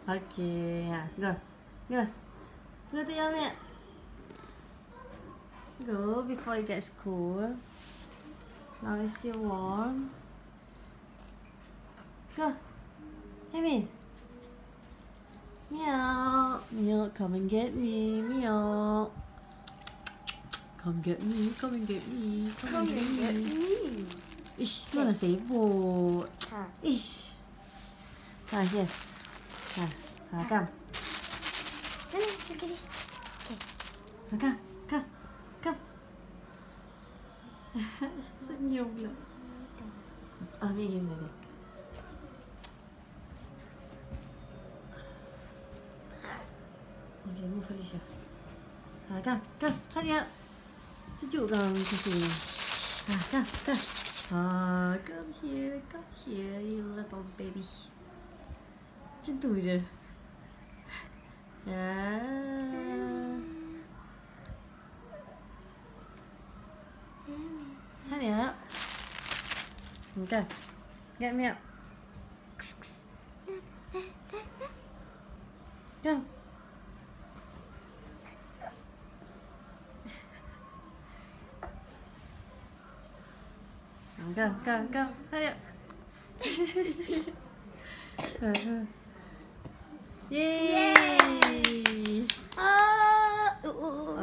Okay, go. Go. Go to your mat. Go before it gets cold. Now it's still warm. Go. Hey, Min. Meow. Meow, come and get me. Meow. Come get me, come and get me, come and get me. Ish, tu mana sibuk. Ish. Ha, here. Come. Look at this. Okay. Come. Senyum pula. Ambil game tadi. Okay, move Felicia. Come. Hurry up. Sejuk kan macam sini. Come. Come here, you little baby. Macam tu je. Ya. Hurry up. Okay. Get me up. Come. Go. Hurry up. Yay!